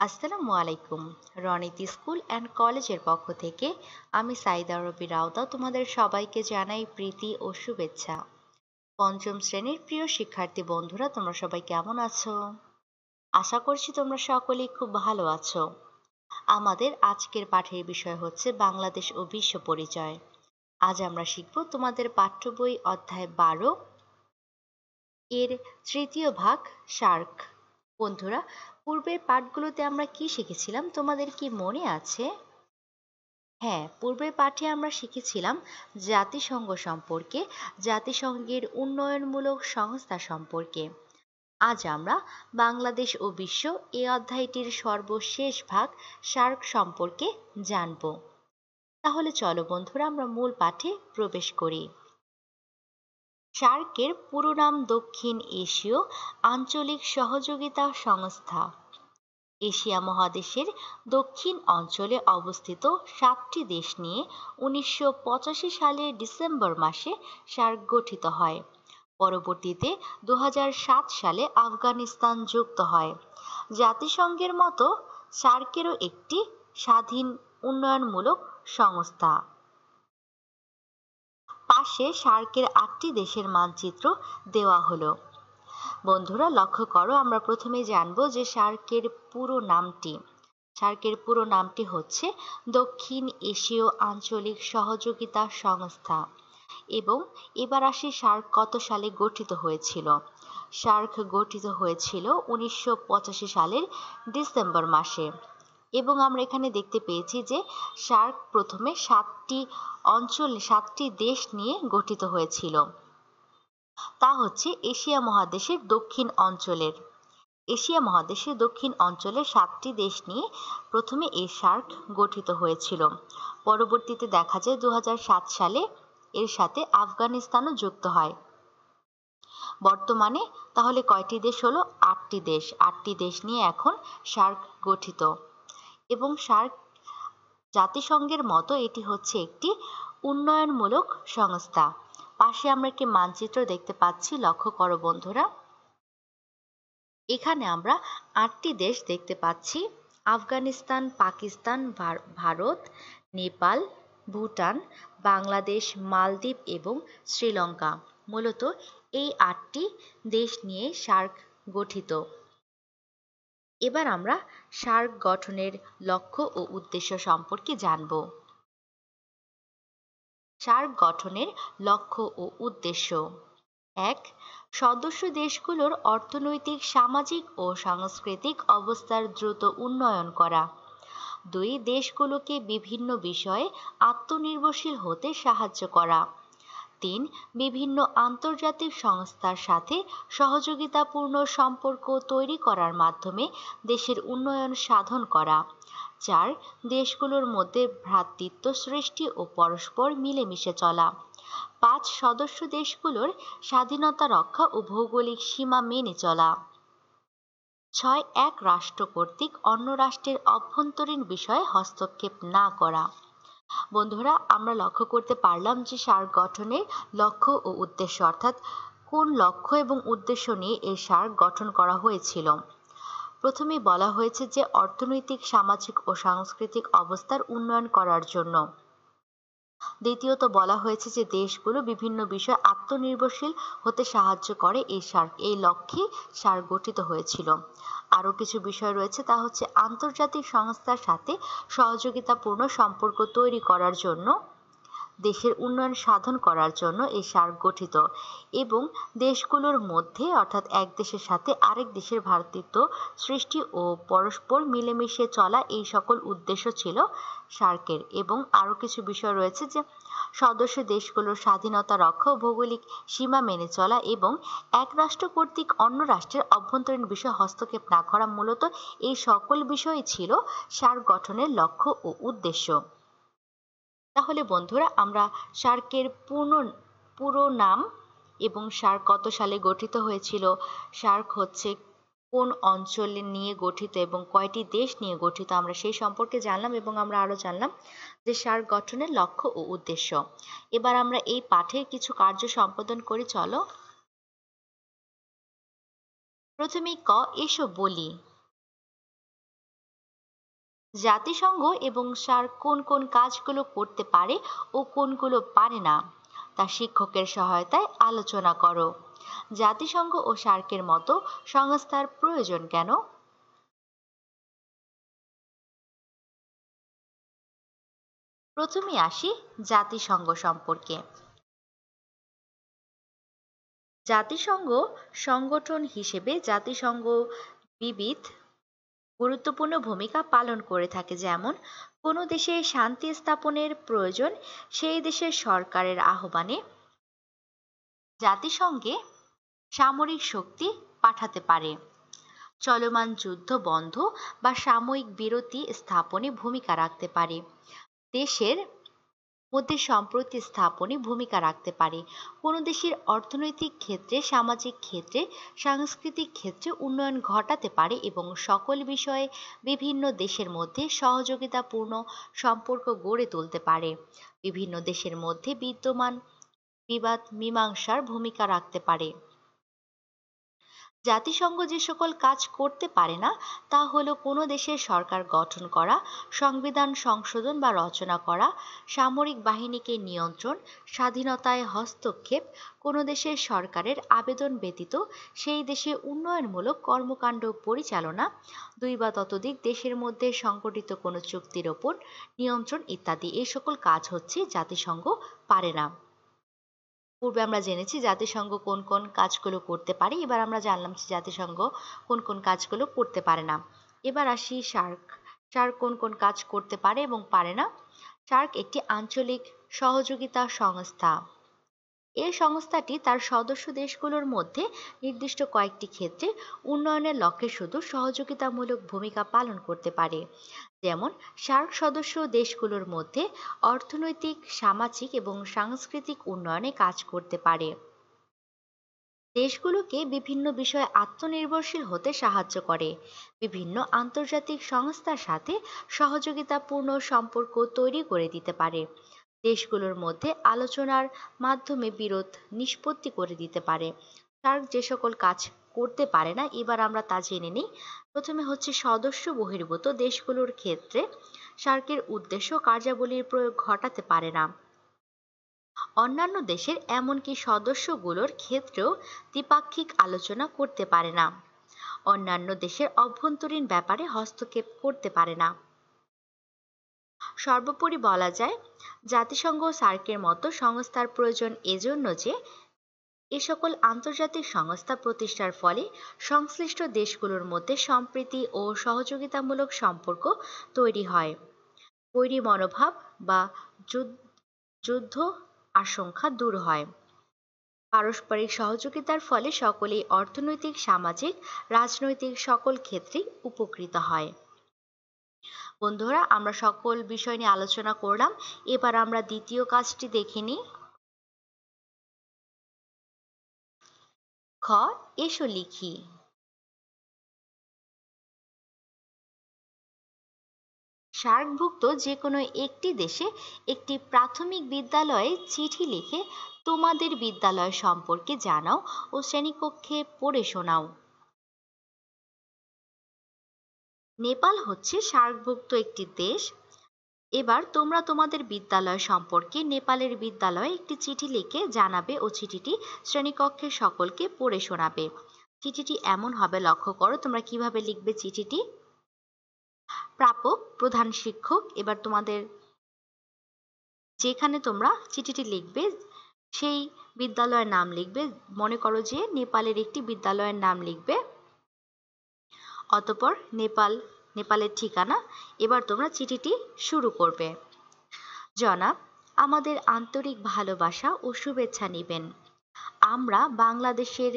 আসসালামু আলাইকুম। Ronit school and কলেজের পক্ষ থেকে আমি সাইদা রবি রাউতা তোমাদের সবাইকে জানাই প্রীতি ও শুভেচ্ছা। পঞ্চম শ্রেণীর প্রিয় শিক্ষার্থী বন্ধুরা, তোমরা সবাই কেমন আছো? আশা করছি তোমরা সকলেই খুব ভালো আছো। আমাদের আজকের পাঠের বিষয় হচ্ছে বাংলাদেশ ও বিশ্ব পরিচয়। আজ আমরা শিখব তোমাদের পাঠ্য বই অধ্যায় 12 এর তৃতীয় ভাগ শার্ক। বন্ধুরা, পূর্বের পাঠগুলোতে আমরা কি শিখেছিলাম তোমাদের কি মনে আছে? হ্যাঁ, পূর্বের পাঠে আমরা শিখেছিলাম জাতিসংঘ সম্পর্কে, জাতিসংঘের উন্নয়নমূলক সংস্থা সম্পর্কে। আজ আমরা বাংলাদেশ ও বিশ্ব এই অধ্যায়টির সর্বশেষ ভাগ শার্ক সম্পর্কে জানব। তাহলে চলো বন্ধুরা, আমরা মূল পাঠে প্রবেশ করি। সার্কের পুরো নাম দক্ষিণ এশীয় আঞ্চলিক সহযোগিতা সংস্থা। এশিয়া মহাদেশের দক্ষিণ অঞ্চলে অবস্থিত 7টি দেশ নিয়ে 1985 সালের ডিসেম্বর মাসে সার্ক গঠিত হয়। পরবর্তীতে 2007 সালে আফগানিস্তান যুক্ত হয়। জাতিসংঘের মতো সার্কেরও একটি স্বাধীন উন্নয়নমূলক সংস্থা। পাশে সার্কের 8টি দেশের মানচিত্র দেওয়া হলো। বন্ধুরা লক্ষ্য করো, আমরা প্রথমে জানবো যে সার্কের পুরো নামটি। সার্কের পুরো নামটি হচ্ছে দক্ষিণ এশীয় আঞ্চলিক সহযোগিতা সংস্থা। এবং এবার আসি সার্ক কত সালে গঠিত হয়েছিল। সার্ক গঠিত হয়েছিল 1985 সালের ডিসেম্বর মাসে। এবং আমরা এখানে দেখতে পেয়েছি যে সার্ক প্রথমে 7টি দেশ নিয়ে গঠিত হয়েছিল। তা হচ্ছে এশিয়া মহাদেশের দক্ষিণ অঞ্চলের। এশিয়া মহাদেশের দক্ষিণ অঞ্চলের 7টি দেশ নিয়ে প্রথমে এই সার্ক গঠিত হয়েছিল। পরবর্তীতে দেখা যায় 2007 সালে এর সাথে আফগানিস্তানও যুক্ত হয়। বর্তমানে তাহলে কয়টি দেশ হলো? 8টি দেশ। 8টি দেশ নিয়ে এখন সার্ক গঠিত। এবং সার্ক জাতিসংঘের মতো এটি হচ্ছে একটি উন্নয়নমূলক সংস্থা। পাশে আমরা একটি মানচিত্র দেখতে পাচ্ছি, লক্ষ্য করো বন্ধুরা। এখানে আমরা 8টি দেশ দেখতে পাচ্ছি: আফগানিস্তান, পাকিস্তান, ভারত, নেপাল, ভুটান, বাংলাদেশ, মালদ্বীপ এবং শ্রীলঙ্কা। মূলত এই 8টি দেশ নিয়ে সার্ক গঠিত। এবার আমরা সার্ক গঠনের লক্ষ্য ও উদ্দেশ্য সম্পর্কে জানব। সার্ক গঠনের লক্ষ্য ও উদ্দেশ্য: 1. সদস্য দেশগুলোর অর্থনৈতিক, সামাজিক ও সাংস্কৃতিক অবস্থার দ্রুত উন্নয়ন করা। 2. দেশগুলোকে বিভিন্ন বিষয়ে আত্মনির্ভরশীল হতে সাহায্য করা। 3. বিভিন্ন আন্তর্জাতিক সংস্থার সাথে সহযোগিতাপূর্ণ সম্পর্ক তৈরি করার মাধ্যমে দেশের উন্নয়ন সাধন করা। 4. দেশগুলোর মধ্যে ভ্রাতৃত্ব সৃষ্টি ও পরস্পর মিলেমিশে চলা। 5. সদস্য দেশগুলোর স্বাধীনতা রক্ষা ও ভৌগোলিক সীমা মেনে চলা। 6. এক রাষ্ট্র কর্তৃক অন্য রাষ্ট্রের অভ্যন্তরীণ বিষয়ে হস্তক্ষেপ না করা। বন্ধুরা, আমরা লক্ষ্য করতে পারলাম যে সার্ক গঠনের লক্ষ্য ও উদ্দেশ্য, অর্থাৎ কোন লক্ষ্য এবং উদ্দেশ্য নিয়ে এই সার্ক গঠন করা হয়েছিল। প্রথমেই বলা হয়েছে যে অর্থনৈতিক, সামাজিক ও সাংস্কৃতিক অবস্থার উন্নয়ন করার জন্য। দ্বিতীয়ত বলা হয়েছে যে দেশগুলো বিভিন্ন বিষয়ে আত্মনির্ভরশীল হতে সাহায্য করে এই সার্ক। এই লক্ষ্যে সার্ক গঠিত হয়েছিল। আরও কিছু বিষয় রয়েছে, তা হচ্ছে আন্তর্জাতিক সংস্থার সাথে সহযোগিতাপূর্ণ সম্পর্ক তৈরি করার জন্য, দেশের উন্নয়ন সাধন করার জন্য এই সার্ক গঠিত। এবং দেশগুলোর মধ্যে, অর্থাৎ এক দেশের সাথে আরেক দেশের ভ্রাতৃত্ব সৃষ্টি ও পরস্পর মিলেমিশে চলা, এই সকল উদ্দেশ্য ছিল সার্কের। এবং আরও কিছু বিষয় রয়েছে যে সদস্য দেশগুলোর স্বাধীনতা রক্ষা ও ভৌগোলিক সীমা মেনে চলা এবং এক রাষ্ট্র কর্তৃক অন্য রাষ্ট্রের অভ্যন্তরীণ বিষয়ে হস্তক্ষেপ না করা। মূলত এই সকল বিষয়ই ছিল সার্ক গঠনের লক্ষ্য ও উদ্দেশ্য। তাহলে বন্ধুরা, আমরা সার্কের পুরো নাম এবং সার্ক কত সালে গঠিত হয়েছিল, সার্ক হচ্ছে কোন অঞ্চলে নিয়ে গঠিত এবং কয়টি দেশ নিয়ে গঠিত, আমরা সেই সম্পর্কে জানলাম। এবং আমরা আরো জানলাম যে সার্ক গঠনের লক্ষ্য ও উদ্দেশ্য। এবার আমরা এই পাঠের কিছু কার্য সম্পাদন করি, চলো। প্রথমে ক, এসো বলি। জাতিসংঘ এবং সার্ক কোন কোন কাজগুলো করতে পারে ও কোনগুলো পারে না তা শিক্ষকের সহায়তায় আলোচনা করো। জাতিসংঘ ও সার্কের মতো সংস্থার প্রয়োজন কেন? প্রথমে আসি জাতিসংঘ সম্পর্কে। জাতিসংঘ সংগঠন হিসেবে জাতিসংঘ বিবিধ গুরুত্বপূর্ণ ভূমিকা পালন করে থাকে, যেমন কোনো দেশে শান্তি স্থাপনের প্রয়োজন সেই দেশের সরকারের আহ্বানে জাতিসংঘে সামরিক শক্তি পাঠাতে পারে, চলমান যুদ্ধ বন্ধ বা সাময়িক বিরতি স্থাপনে ভূমিকা রাখতে পারে, দেশের মধ্যে সম্প্রতি স্থাপনে ভূমিকা রাখতে পারে, কোনো দেশের অর্থনৈতিক ক্ষেত্রে, সামাজিক ক্ষেত্রে, সাংস্কৃতিক ক্ষেত্রে উন্নয়ন ঘটাতে পারে এবং সকল বিষয়ে বিভিন্ন দেশের মধ্যে সহযোগিতাপূর্ণ সম্পর্ক গড়ে তুলতে পারে, বিভিন্ন দেশের মধ্যে বিদ্যমান বিবাদ মীমাংসার ভূমিকা রাখতে পারে। জাতিসংঘ যে সকল কাজ করতে পারে না তা হলো কোনো দেশের সরকার গঠন করা, সংবিধান সংশোধন বা রচনা করা, সামরিক বাহিনীকে নিয়ন্ত্রণ, স্বাধীনতায় হস্তক্ষেপ, কোনো দেশের সরকারের আবেদন ব্যতীত সেই দেশে উন্নয়নমূলক কর্মকাণ্ড পরিচালনা, দুই বা ততোধিক দেশের মধ্যে সংগঠিত কোনো চুক্তির ওপর নিয়ন্ত্রণ ইত্যাদি। এই সকল কাজ হচ্ছে জাতিসংঘ পারে না। পূর্বে আমরা জেনেছি জাতিসংঘ কোন কোন কাজগুলো করতে পারে, এবার আমরা জানলাম যে জাতিসংঘ কোন কোন কাজগুলো করতে পারে না। এবার আসি সার্ক। সার্ক কোন কোন কাজ করতে পারে এবং পারে না। সার্ক একটি আঞ্চলিক সহযোগিতা সংস্থা। এই সংস্থাটি তার সদস্য দেশগুলোর মধ্যে নির্দিষ্ট কয়েকটি ক্ষেত্রে উন্নয়নের লক্ষ্যে শুধু সহযোগিতামূলক ভূমিকা পালন করতে পারে, যেমন সার্ক সদস্য দেশগুলোর মধ্যে অর্থনৈতিক, সামাজিক এবং সাংস্কৃতিক উন্নয়নে কাজ করতে পারে, দেশগুলোকে বিভিন্ন বিষয়ে আত্মনির্ভরশীল হতে সাহায্য করে, বিভিন্ন আন্তর্জাতিক সংস্থার সাথে সহযোগিতাপূর্ণ সম্পর্ক তৈরি করে দিতে পারে, দেশগুলোর মধ্যে আলোচনার মাধ্যমে বিরোধ নিষ্পত্তি করে দিতে পারে। সার্ক যে সকল কাজ করতে পারে না এবার আমরা তা জেনে নিই। প্রথমে হচ্ছে সদস্য বহির্ভূত দেশগুলোর ক্ষেত্রে সার্কের উদ্দেশ্য কার্যাবলীর প্রয়োগ ঘটাতে পারে না। অন্যান্য দেশের এমনকি সদস্যগুলোর ক্ষেত্রেও দ্বিপাক্ষিক আলোচনা করতে পারে না। অন্যান্য দেশের অভ্যন্তরীণ ব্যাপারে হস্তক্ষেপ করতে পারে না। সর্বোপরি বলা যায় জাতিসংঘ ও সার্কের মতো সংস্থার প্রয়োজন এজন্য যে এ সকল আন্তর্জাতিক সংস্থা প্রতিষ্ঠার ফলে সংশ্লিষ্ট দেশগুলোর মধ্যে সম্প্রীতি ও সহযোগিতামূলক সম্পর্ক তৈরি হয়, বৈরী মনোভাব বা যুদ্ধ আশঙ্কা দূর হয়, পারস্পরিক সহযোগিতার ফলে সকলেই অর্থনৈতিক, সামাজিক, রাজনৈতিক সকল ক্ষেত্রেই উপকৃত হয়। বন্ধুরা, আমরা সকল বিষয় নিয়ে আলোচনা করলাম, এবার আমরা দ্বিতীয় কাজটি দেখে নিই। খ, এসো লিখি। সার্কভুক্ত যে কোনো একটি দেশে একটি প্রাথমিক বিদ্যালয়ে চিঠি লিখে তোমাদের বিদ্যালয় সম্পর্কে জানাও ও শ্রেণীকক্ষে পড়ে শোনাও। নেপাল হচ্ছে সার্কভুক্ত একটি দেশ। এবার তোমরা তোমাদের বিদ্যালয় সম্পর্কে নেপালের বিদ্যালয়ে একটি চিঠি লিখে জানাবে ও চিঠিটি শ্রেণীকক্ষের সকলকে পড়ে শোনাবে। চিঠিটি এমন হবে, লক্ষ্য করো তোমরা কিভাবে লিখবে চিঠিটি। প্রাপক প্রধান শিক্ষক। এবার তোমাদের যেখানে তোমরা চিঠিটি লিখবে সেই বিদ্যালয়ের নাম লিখবে, মনে করো যে নেপালের একটি বিদ্যালয়ের নাম লিখবে, অতঃপর নেপালের ঠিকানা। এবার তোমরা চিঠিটি শুরু করবে। জনাব, আমাদের আন্তরিক ভালোবাসা ও শুভেচ্ছা নেবেন। আমরা বাংলাদেশের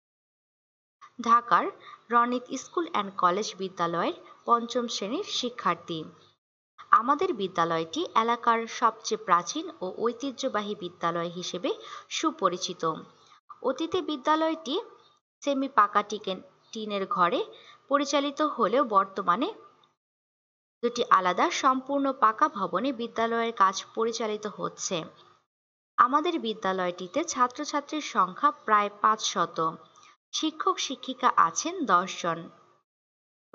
ঢাকার রনিত স্কুল অ্যান্ড কলেজ বিদ্যালয়ের পঞ্চম শ্রেণীর শিক্ষার্থী। আমাদের বিদ্যালয়টি এলাকার সবচেয়ে প্রাচীন ও ঐতিহ্যবাহী বিদ্যালয় হিসেবে সুপরিচিত। অতীতে বিদ্যালয়টি সেমি পাকা টিনের ঘরে পরিচালিত হলেও বর্তমানে দুটি আলাদা সম্পূর্ণ পাকা ভবনে বিদ্যালয়ের কাজ পরিচালিত হচ্ছে। আমাদের বিদ্যালয়টিতে ছাত্রছাত্রীর সংখ্যা প্রায় 500। শিক্ষক শিক্ষিকা আছেন 10 জন।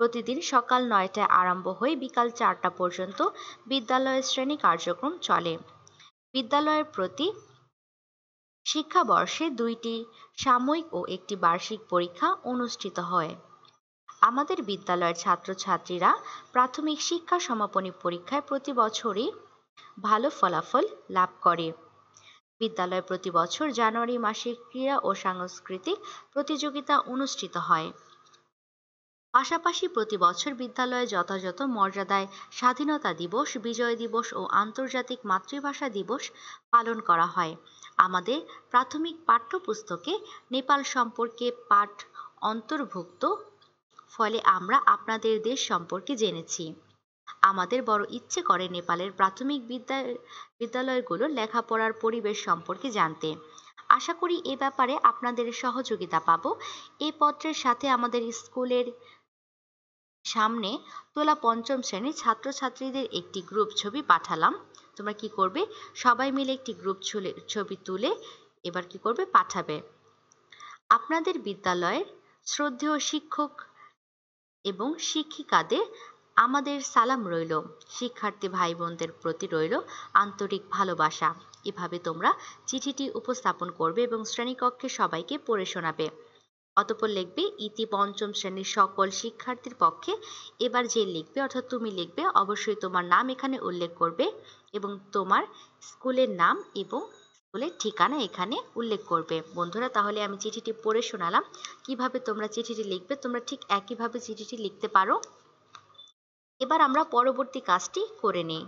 প্রতিদিন সকাল 9টায় আরম্ভ হয়ে বিকাল 4টা পর্যন্ত বিদ্যালয়ের শ্রেণী কার্যক্রম চলে। বিদ্যালয়ের প্রতি শিক্ষাবর্ষে 2টি সাময়িক ও একটি বার্ষিক পরীক্ষা অনুষ্ঠিত হয়। আমাদের বিদ্যালয়ের ছাত্রছাত্রীরা প্রাথমিক শিক্ষা সমাপনী পরীক্ষায় প্রতি বছরই ভালো ফলাফল লাভ করে। বিদ্যালয়ে প্রতি বছর জানুয়ারি মাসে ক্রীড়া ও সাংস্কৃতিক প্রতিযোগিতা অনুষ্ঠিত হয়। পাশাপাশি প্রতি বছর বিদ্যালয়ে যথাযথ মর্যাদায় স্বাধীনতা দিবস, বিজয় দিবস ও আন্তর্জাতিক মাতৃভাষা দিবস পালন করা হয়। আমাদের প্রাথমিক পাঠ্যপুস্তকে নেপাল সম্পর্কে পাঠ অন্তর্ভুক্ত, ফলে আমরা আপনাদের দেশ সম্পর্কে জেনেছি। আমাদের বড় ইচ্ছে করে নেপালের প্রাথমিক বিদ্যালয়গুলোর লেখাপড়ার পরিবেশ সম্পর্কে জানতে। আশা করি এ ব্যাপারে আপনাদের সহযোগিতা পাব। এই পত্রের সাথে আমাদের স্কুলের সামনে তোলা 5ম শ্রেণীর ছাত্রছাত্রীদের একটি গ্রুপ ছবি পাঠালাম। তোমরা কি করবে? সবাই মিলে একটি গ্রুপ ছবি তুলে এবার কি করবে? পাঠাবে। আপনাদের বিদ্যালয়ের শ্রদ্ধেয় শিক্ষক এবং শিক্ষিকাদের আমাদের সালাম রইল। শিক্ষার্থী ভাই বোনদের প্রতি রইল আন্তরিক ভালোবাসা। এভাবে তোমরা চিঠিটি উপস্থাপন করবে এবং শ্রেণীকক্ষে সবাইকে পড়ে শোনাবে। অতঃপর লিখবে, ইতি 5ম শ্রেণীর সকল শিক্ষার্থীর পক্ষে। এবার যে লিখবে অর্থাৎ তুমি লিখবে, অবশ্যই তোমার নাম এখানে উল্লেখ করবে এবং তোমার স্কুলের নাম এবং স্কুলের ঠিকানা এখানে উল্লেখ করবে। বন্ধুরা, তাহলে আমি চিঠিটি পড়ে শোনালাম। কিভাবে তোমরা চিঠিটি লিখবে, তোমরা ঠিক একইভাবে চিঠিটি লিখতে পারো। এবার আমরা পরবর্তী কাজটি করে নিই।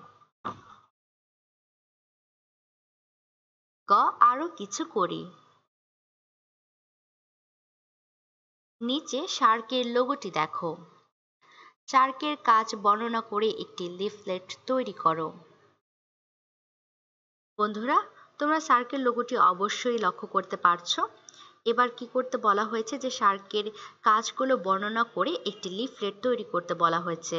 ক, আরো কিছু করি। নিচে শার্কের লোগোটি দেখো। শার্কের কাজ বর্ণনা করে একটি লিফলেট তৈরি করো। বন্ধুরা, তোমরা শার্কের লোগোটি অবশ্যই লক্ষ্য করতে পারছো। এবার কি করতে বলা হয়েছে যে শার্কের কাজগুলো বর্ণনা করে একটি লিফলেট তৈরি করতে বলা হয়েছে।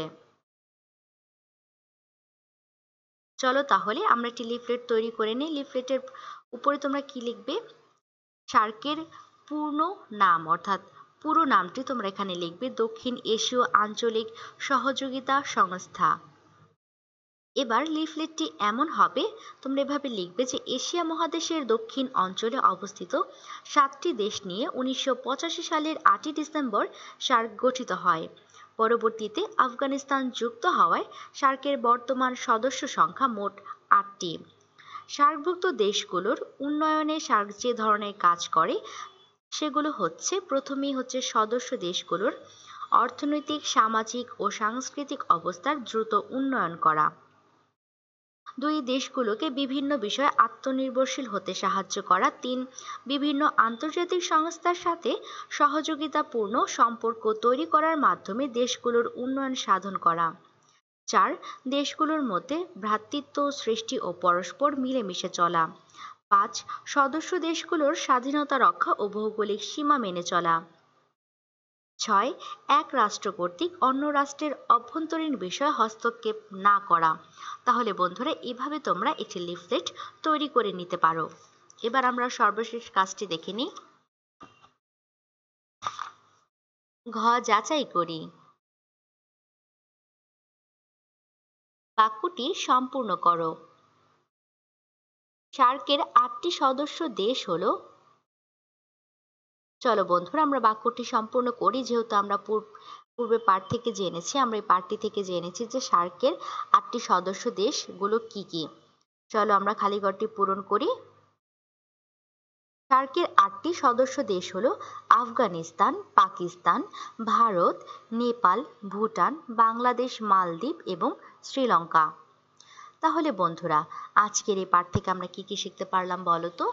চলো তাহলে আমরা একটি লিফলেট তৈরি করে নিই। লিফলেটের উপরে তোমরা কি লিখবে? শার্কের পূর্ণ নাম অর্থাৎ পুরো নামটি তোমরা এখানে লিখবে, দক্ষিণ এশীয় আঞ্চলিক সহযোগিতা সংস্থা। এবার লিফলেটটি এমন হবে, তোমরা এভাবে লিখবে যে এশিয়া মহাদেশের দক্ষিণ অঞ্চলে অবস্থিত 7টি দেশ নিয়ে 1985 সালের 8ই ডিসেম্বর সার্ক গঠিত হয়। পরবর্তীতে আফগানিস্তান যুক্ত হওয়ায় সার্কের বর্তমান সদস্য সংখ্যা মোট 8টি। সার্কভুক্ত দেশগুলোর উন্নয়নে সার্ক যে ধরনের কাজ করে সেগুলো হচ্ছে, প্রথমেই হচ্ছে সদস্য দেশগুলোর অর্থনৈতিক, সামাজিক ও সাংস্কৃতিক অবস্থার দ্রুত উন্নয়ন করা। 2, দেশগুলোকে বিভিন্ন বিষয়ে আত্মনির্ভরশীল হতে সাহায্য করা। 3, বিভিন্ন আন্তর্জাতিক সংস্থার সাথে সহযোগিতাপূর্ণ সম্পর্ক তৈরি করার মাধ্যমে দেশগুলোর উন্নয়ন সাধন করা। 4, দেশগুলোর মধ্যে ভ্রাতৃত্ব সৃষ্টি ও পরস্পর মিলেমিশে চলা। 5, সদস্য দেশগুলোর স্বাধীনতা রক্ষা ও ভৌগোলিক সীমা মেনে চলা। 6, এক রাষ্ট্র কর্তৃক অন্য রাষ্ট্রের অভ্যন্তরীণ বিষয়ে হস্তক্ষেপ না করা। তাহলে বন্ধুরা, এভাবে তোমরা একটি লিফলেট তৈরি করে নিতে পারো। এবার আমরা সর্বশেষ কাজটি দেখে নিই। ঘ, যাচাই করি। বাক্যটি সম্পূর্ণ করো। সার্কের 8টি সদস্য দেশ হলো। চলো বন্ধুরা, আমরা বাক্যটি সম্পূর্ণ করি। যেহেতু আমরা পূর্বে পার্ট থেকে জেনেছি, আমরা এই পার্টটি থেকে জেনেছি যে সার্কের 8টি সদস্য দেশগুলো কি কি। চলো আমরা খালি ঘরটি পূরণ করি। সার্কের 8টি সদস্য দেশ হলো আফগানিস্তান, পাকিস্তান, ভারত, নেপাল, ভুটান, বাংলাদেশ, মালদ্বীপ এবং শ্রীলঙ্কা। তাহলে বন্ধুরা, আজকের এই পাঠ থেকে আমরা কি কি শিখতে পারলাম বলো তো?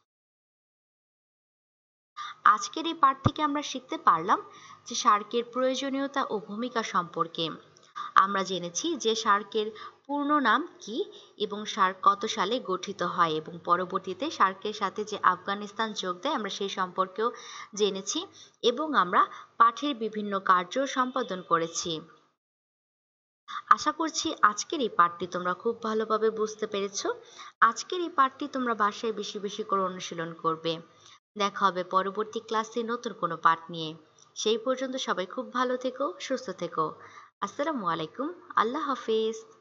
আজকের এই পাঠ থেকে আমরা শিখতে পারলাম যে সার্কের প্রয়োজনীয়তা ও ভূমিকা সম্পর্কে। আমরা জেনেছি যে সার্কের পূর্ণ নাম কি এবং সার্ক কত সালে গঠিত হয় এবং পরবর্তীতে সার্কের সাথে যে আফগানিস্তান যোগ দেয় আমরা সেই সম্পর্কেও জেনেছি এবং আমরা পাঠের বিভিন্ন কার্য সম্পাদন করেছি। আশা করছি আজকের এই পাঠটি তোমরা খুব ভালোভাবে বুঝতে পেরেছো। আজকের এই পাঠটি তোমরা বাসায় বেশি বেশি করে অনুশীলন করবে। দেখা হবে পরবর্তী ক্লাসে নতুন কোনো পাঠ নিয়ে। সেই পর্যন্ত সবাই খুব ভালো থেকো, সুস্থ থেকো। আসসালামু আলাইকুম। আল্লাহ হাফিজ।